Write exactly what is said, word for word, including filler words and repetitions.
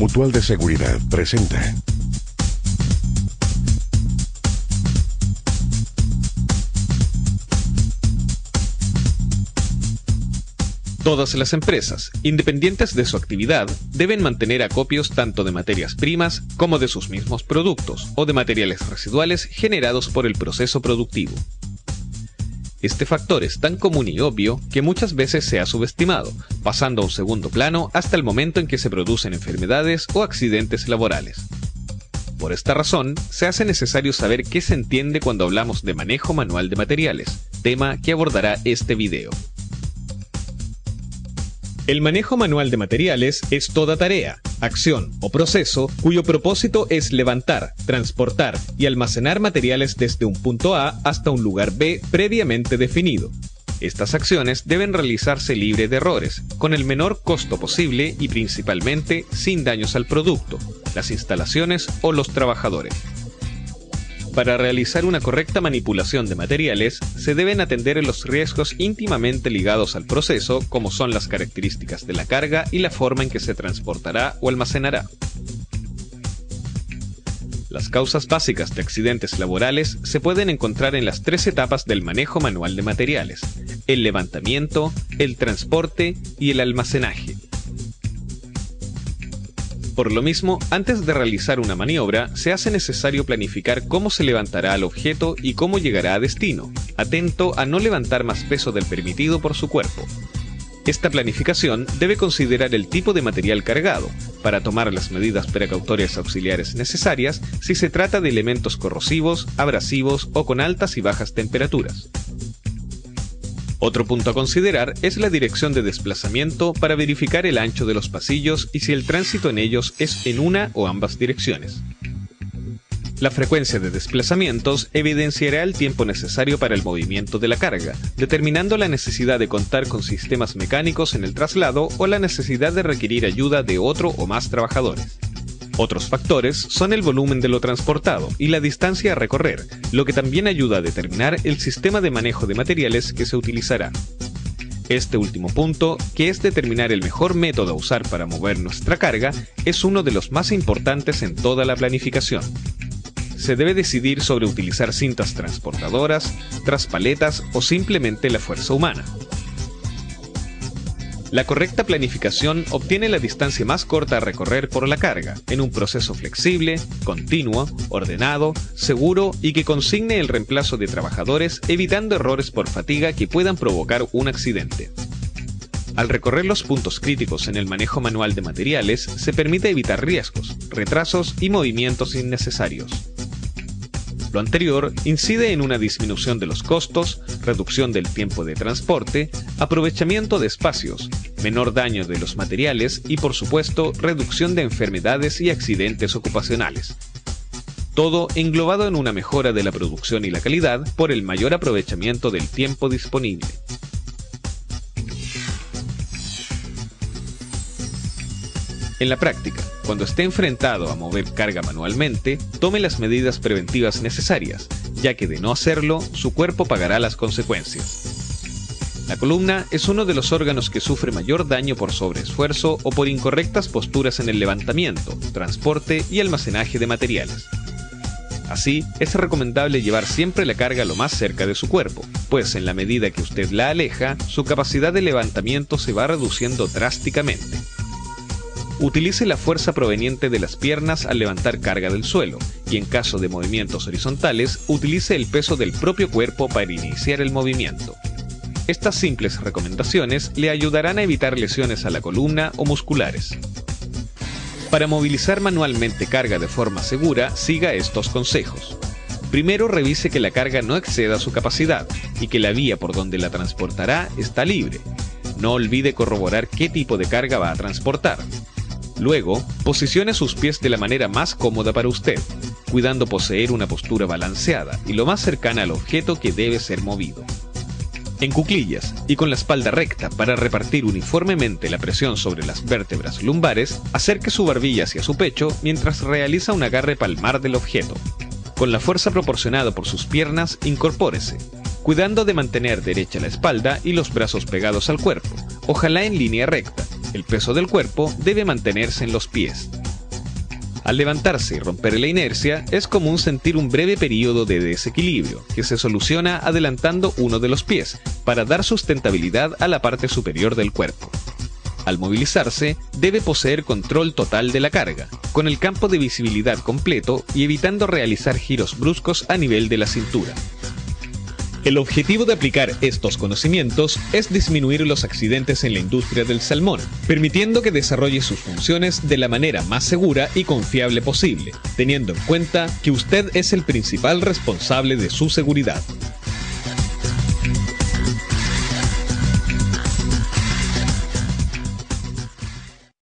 Mutual de Seguridad presenta. Todas las empresas, independientes de su actividad, deben mantener acopios tanto de materias primas como de sus mismos productos o de materiales residuales generados por el proceso productivo. Este factor es tan común y obvio que muchas veces se ha subestimado, pasando a un segundo plano hasta el momento en que se producen enfermedades o accidentes laborales. Por esta razón, se hace necesario saber qué se entiende cuando hablamos de manejo manual de materiales, tema que abordará este video. El manejo manual de materiales es toda tarea, acción o proceso cuyo propósito es levantar, transportar y almacenar materiales desde un punto A hasta un lugar B previamente definido. Estas acciones deben realizarse libre de errores, con el menor costo posible y principalmente sin daños al producto, las instalaciones o los trabajadores. Para realizar una correcta manipulación de materiales, se deben atender los riesgos íntimamente ligados al proceso, como son las características de la carga y la forma en que se transportará o almacenará. Las causas básicas de accidentes laborales se pueden encontrar en las tres etapas del manejo manual de materiales: el levantamiento, el transporte y el almacenaje. Por lo mismo, antes de realizar una maniobra, se hace necesario planificar cómo se levantará el objeto y cómo llegará a destino, atento a no levantar más peso del permitido por su cuerpo. Esta planificación debe considerar el tipo de material cargado, para tomar las medidas precautorias auxiliares necesarias si se trata de elementos corrosivos, abrasivos o con altas y bajas temperaturas. Otro punto a considerar es la dirección de desplazamiento para verificar el ancho de los pasillos y si el tránsito en ellos es en una o ambas direcciones. La frecuencia de desplazamientos evidenciará el tiempo necesario para el movimiento de la carga, determinando la necesidad de contar con sistemas mecánicos en el traslado o la necesidad de requerir ayuda de otro o más trabajadores. Otros factores son el volumen de lo transportado y la distancia a recorrer, lo que también ayuda a determinar el sistema de manejo de materiales que se utilizará. Este último punto, que es determinar el mejor método a usar para mover nuestra carga, es uno de los más importantes en toda la planificación. Se debe decidir sobre utilizar cintas transportadoras, traspaletas o simplemente la fuerza humana. La correcta planificación obtiene la distancia más corta a recorrer por la carga, en un proceso flexible, continuo, ordenado, seguro y que consigne el reemplazo de trabajadores, evitando errores por fatiga que puedan provocar un accidente. Al recorrer los puntos críticos en el manejo manual de materiales, se permite evitar riesgos, retrasos y movimientos innecesarios. Lo anterior incide en una disminución de los costos, reducción del tiempo de transporte, aprovechamiento de espacios, menor daño de los materiales y, por supuesto, reducción de enfermedades y accidentes ocupacionales. Todo englobado en una mejora de la producción y la calidad por el mayor aprovechamiento del tiempo disponible. En la práctica, cuando esté enfrentado a mover carga manualmente, tome las medidas preventivas necesarias, ya que de no hacerlo, su cuerpo pagará las consecuencias. La columna es uno de los órganos que sufre mayor daño por sobreesfuerzo o por incorrectas posturas en el levantamiento, transporte y almacenaje de materiales. Así, es recomendable llevar siempre la carga lo más cerca de su cuerpo, pues en la medida que usted la aleja, su capacidad de levantamiento se va reduciendo drásticamente. Utilice la fuerza proveniente de las piernas al levantar carga del suelo, y en caso de movimientos horizontales, utilice el peso del propio cuerpo para iniciar el movimiento. Estas simples recomendaciones le ayudarán a evitar lesiones a la columna o musculares. Para movilizar manualmente carga de forma segura, siga estos consejos. Primero, revise que la carga no exceda su capacidad y que la vía por donde la transportará está libre. No olvide corroborar qué tipo de carga va a transportar. Luego, posicione sus pies de la manera más cómoda para usted, cuidando poseer una postura balanceada y lo más cercana al objeto que debe ser movido. En cuclillas y con la espalda recta para repartir uniformemente la presión sobre las vértebras lumbares, acerque su barbilla hacia su pecho mientras realiza un agarre palmar del objeto. Con la fuerza proporcionada por sus piernas, incorpórese, cuidando de mantener derecha la espalda y los brazos pegados al cuerpo, ojalá en línea recta. El peso del cuerpo debe mantenerse en los pies. Al levantarse y romper la inercia, es común sentir un breve periodo de desequilibrio, que se soluciona adelantando uno de los pies, para dar sustentabilidad a la parte superior del cuerpo. Al movilizarse, debe poseer control total de la carga, con el campo de visibilidad completo y evitando realizar giros bruscos a nivel de la cintura. El objetivo de aplicar estos conocimientos es disminuir los accidentes en la industria del salmón, permitiendo que desarrolle sus funciones de la manera más segura y confiable posible, teniendo en cuenta que usted es el principal responsable de su seguridad.